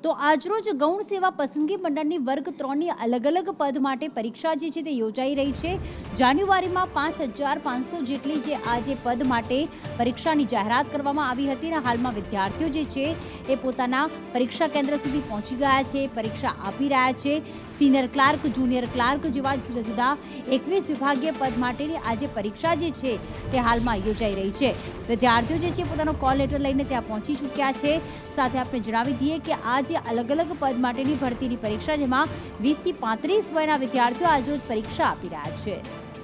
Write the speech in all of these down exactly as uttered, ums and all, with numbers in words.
તો આજરોજ ગૌણ સેવા પસંદગી મંડળની વર્ગ ત્રણની અલગ અલગ પદ માટે પરીક્ષા જે છે તે યોજાઈ રહી છે। જાન્યુઆરીમાં પાંચ હજાર પાંચસો જેટલી જે આ જે પદ માટે પરીક્ષાની જાહેરાત કરવામાં આવી હતી અને હાલમાં વિદ્યાર્થીઓ જે છે એ પોતાના પરીક્ષા કેન્દ્ર સુધી પહોંચી ગયા છે, પરીક્ષા આપી રહ્યા છે। સિનિયર ક્લાર્ક, જુનિયર ક્લાર્ક જેવા જુદા જુદા એકવીસ વિભાગીય પદ માટેની આજે પરીક્ષા જે છે તે હાલમાં યોજાઈ રહી છે। વિદ્યાર્થીઓ જે છે પોતાનો કોલ લેટર લઈને ત્યાં પહોંચી ચૂક્યા છે। સાથે આપણે જણાવી દઈએ કે આ જે અલગ અલગ પદ માટેની ભરતીની પરીક્ષા જેમાં વીસ થી પાંત્રીસ વયના વિદ્યાર્થીઓ આજરોજ પરીક્ષા આપી રહ્યા છે।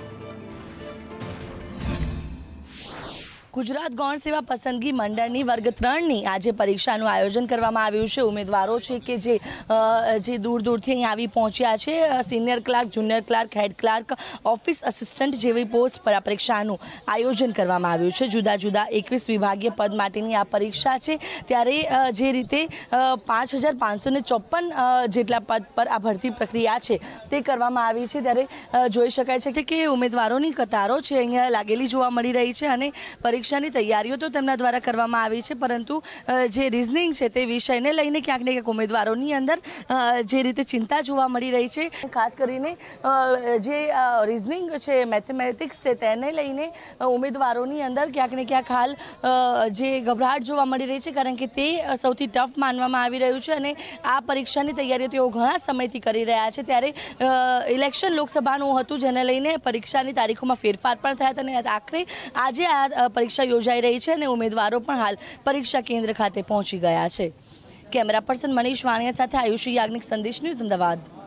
ગુજરાત ગૌણ સેવા પસંદગી મંડળની વર્ગ ત્રણની આજે પરીક્ષાનું આયોજન કરવામાં આવ્યું છે। ઉમેદવારો છે કે જે જે દૂર દૂરથી અહીં આવી પહોંચ્યા છે, senior clerk, junior clerk, head clerk, office assistant જેવી પોસ્ટ પર આ પરીક્ષાનું આયોજન કરવામાં આવ્યું છે। જુદા જુદા એકવીસ વિભાગીય પદ માટેની આ પરીક્ષા છે। ત્યારે જે રીતે પાંચ હજાર પાંચસો ને ચોપન જેટલા પદ પર આ ભરતી પ્રક્રિયા છે તે કરવામાં આવી છે। ત્યારે જોઈ શકાય છે કે ઉમેદવારોની કતારો છે અહીંયા લાગેલી જોવા મળી રહી છે અને પરીક્ષાની તૈયારીઓ તો તેમના દ્વારા કરવામાં આવી છે, પરંતુ જે રિઝનિંગ છે તે વિષયને લઈને ક્યાંક ને ક્યાંક ઉમેદવારોની અંદર જે રીતે ચિંતા જોવા મળી રહી છે, ખાસ કરીને જે રિઝનિંગ છે, મેથેમેટિક્સ છે, તેને લઈને ઉમેદવારોની અંદર ક્યાંક ને ક્યાંક હાલ જે ગભરાટ જોવા મળી રહી છે, કારણ કે તે સૌથી ટફ માનવામાં આવી રહ્યું છે અને આ પરીક્ષાની તૈયારીઓ તેઓ ઘણા સમયથી કરી રહ્યા છે। ત્યારે ઇલેક્શન લોકસભાનું હતું, જેને લઈને પરીક્ષાની તારીખોમાં ફેરફાર પણ થયા હતા અને આખરે આજે આ પરીક્ષા યોજાઈ રહી છે અને ઉમેદવારો પણ હાલ પરીક્ષા કેન્દ્ર ખાતે પહોંચી ગયા છે। કેમેરા પર્સન મનીષ વાણિયા સાથે આયુષી યાજ્ઞિક, સંદેશ ન્યૂઝ, અમદાવાદ।